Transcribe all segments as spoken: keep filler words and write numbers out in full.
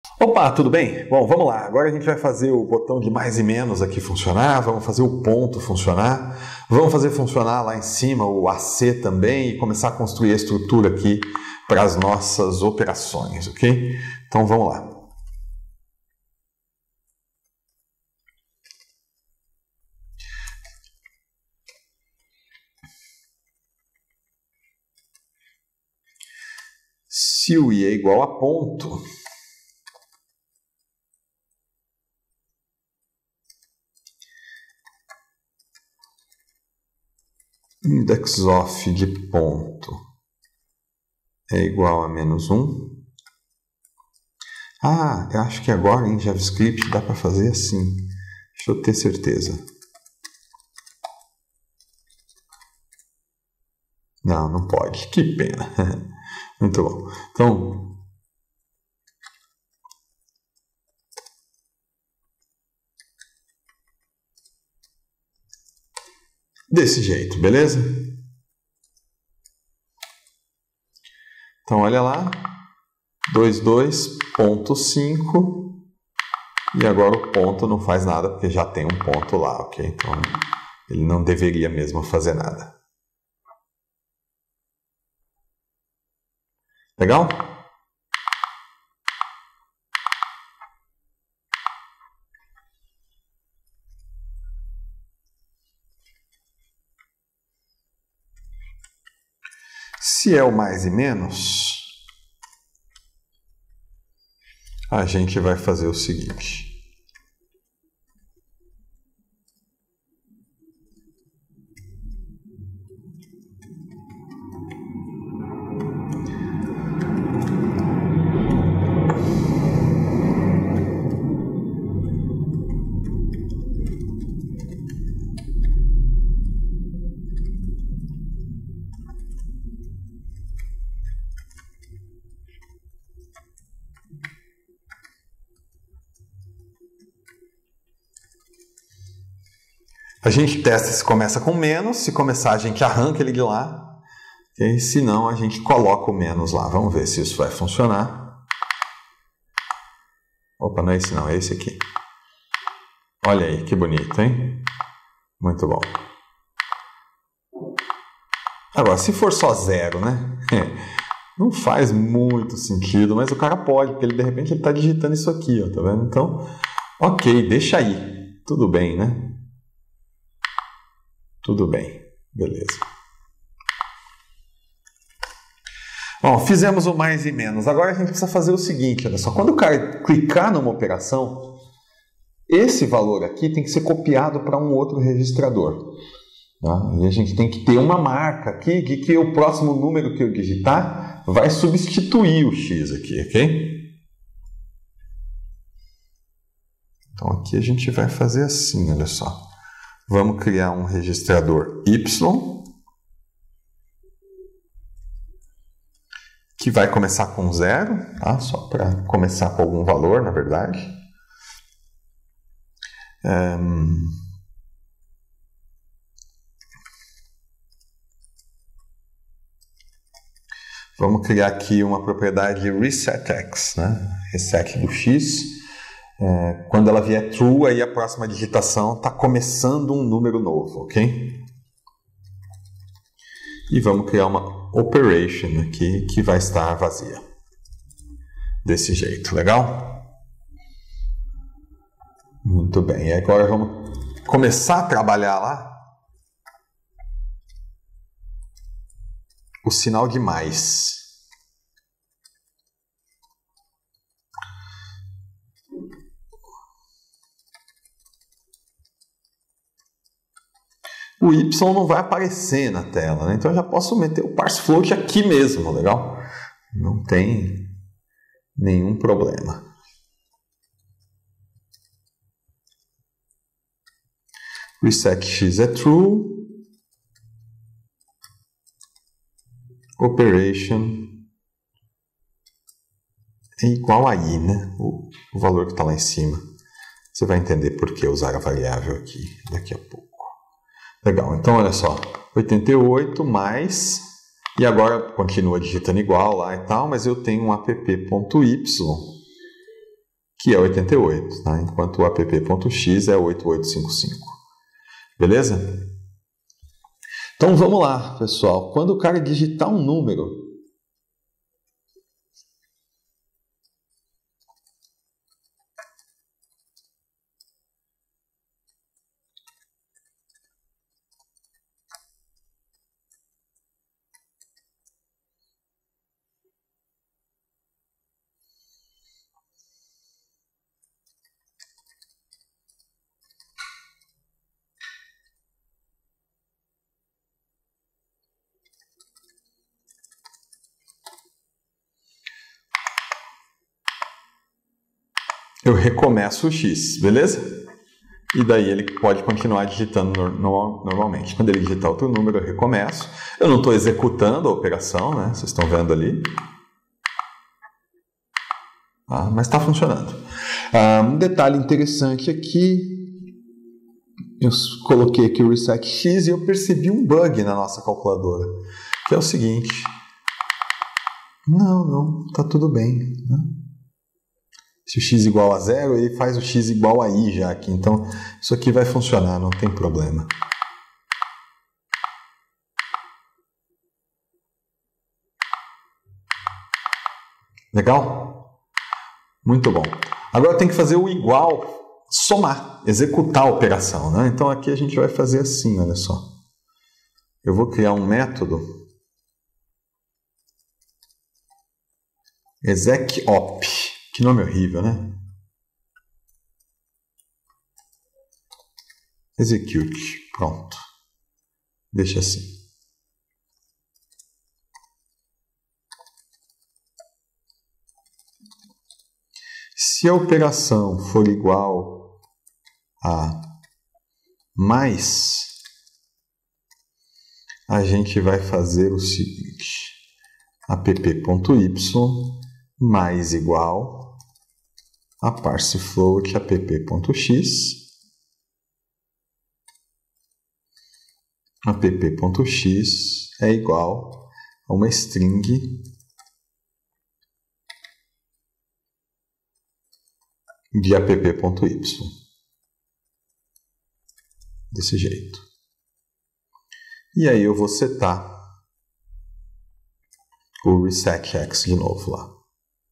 Opa, tudo bem? Bom, vamos lá. Agora a gente vai fazer o botão de mais e menos aqui funcionar, vamos fazer o ponto funcionar, vamos fazer funcionar lá em cima o A C também e começar a construir a estrutura aqui para as nossas operações, ok? Então vamos lá. Se o I é igual a ponto, index of de ponto é igual a menos um. Ah, eu acho que agora em JavaScript dá para fazer assim. Deixa eu ter certeza. Não, não pode. Que pena. Muito bom. Então, desse jeito, beleza? Então, olha lá, vinte e dois ponto cinco, e agora o ponto não faz nada, porque já tem um ponto lá, ok? Então, ele não deveria mesmo fazer nada. Legal? Se é o mais e menos, a gente vai fazer o seguinte. A gente testa se começa com menos, se começar a gente arranca ele de lá, okay? Se não a gente coloca o menos lá. Vamos ver se isso vai funcionar. Opa, não é esse não, é esse aqui. Olha aí, que bonito, hein? Muito bom. Agora, se for só zero, né? Não faz muito sentido, mas o cara pode, porque ele, de repente ele está digitando isso aqui, ó, tá vendo? Então, ok, deixa aí. Tudo bem, né? Tudo bem, beleza. Bom, fizemos o mais e menos. Agora a gente precisa fazer o seguinte, olha só. Quando o cara clicar numa operação, esse valor aqui tem que ser copiado para um outro registrador. Tá? E a gente tem que ter uma marca aqui de que o próximo número que eu digitar vai substituir o X aqui, ok? Então aqui a gente vai fazer assim, olha só. Vamos criar um registrador Y, que vai começar com zero, tá? Só para começar com algum valor, na verdade. Um... Vamos criar aqui uma propriedade resetX, né? Reset do X. É, quando ela vier true, aí a próxima digitação está começando um número novo, ok? E vamos criar uma operation aqui que vai estar vazia. Desse jeito, legal? Muito bem, e agora vamos começar a trabalhar lá o sinal de mais. O Y não vai aparecer na tela, né? Então eu já posso meter o parse float aqui mesmo, legal? Não tem nenhum problema. Reset X é true. Operation é igual a I, né? O, o valor que está lá em cima. Você vai entender por que usar a variável aqui daqui a pouco. Legal, então olha só, oitenta e oito mais, e agora continua digitando igual lá e tal, mas eu tenho um app.y que é oitenta e oito, tá? Enquanto o app.x é oito oito cinco cinco. Beleza? Então vamos lá, pessoal. Quando o cara digitar um número, eu recomeço o x, beleza? E daí ele pode continuar digitando no, normalmente. Quando ele digitar outro número, eu recomeço. Eu não estou executando a operação, né? Vocês estão vendo ali. Ah, mas está funcionando. Ah, um detalhe interessante aqui, eu coloquei aqui o reset x e eu percebi um bug na nossa calculadora, que é o seguinte. Não, não, está tudo bem, né? Se o x igual a zero, ele faz o x igual a i já aqui. Então, isso aqui vai funcionar, não tem problema. Legal? Muito bom. Agora tem que fazer o igual, somar, executar a operação, né? Então, aqui a gente vai fazer assim, olha só. Eu vou criar um método execop. Que nome horrível, né? Execute. Pronto. Deixa assim. Se a operação for igual a mais, a gente vai fazer o seguinte. app.y mais igual a parse float app.x, app.x é igual a uma string de app.y. Desse jeito. E aí eu vou setar o resetX de novo lá.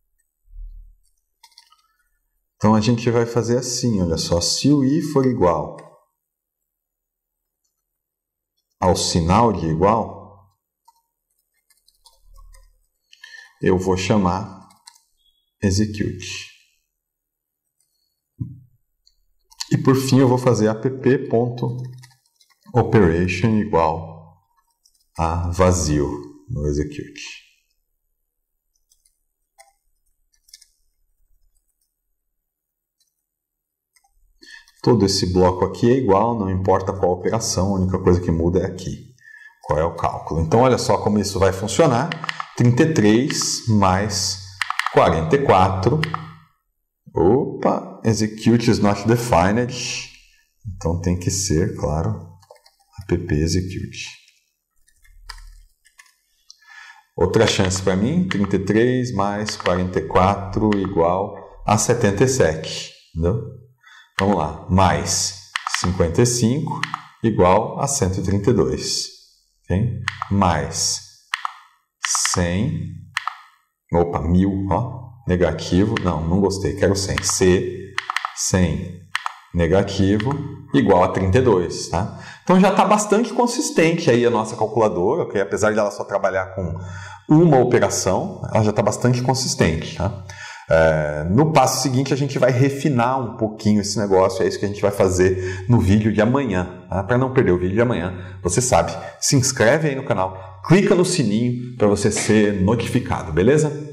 Então, a gente vai fazer assim, olha só. Se o i for igual ao sinal de igual, eu vou chamar execute. E, por fim, eu vou fazer app.operation igual a vazio no execute. Todo esse bloco aqui é igual, não importa qual operação, a única coisa que muda é aqui. Qual é o cálculo? Então, olha só como isso vai funcionar. trinta e três mais quarenta e quatro. Opa, execute is not defined. Então, tem que ser, claro, app execute. Outra chance para mim, trinta e três mais quarenta e quatro igual a setenta e sete. Entendeu? Vamos lá, mais cinquenta e cinco igual a cento e trinta e dois. Okay? Mais cem, opa, mil, ó, negativo, não, não gostei, quero cem. C, cem negativo igual a trinta e dois. Tá? Então já está bastante consistente aí a nossa calculadora, okay? Apesar de ela só trabalhar com uma operação, ela já está bastante consistente. Tá? É, no passo seguinte a gente vai refinar um pouquinho esse negócio, é isso que a gente vai fazer no vídeo de amanhã. Tá? Para não perder o vídeo de amanhã, você sabe, se inscreve aí no canal, clica no sininho para você ser notificado, beleza?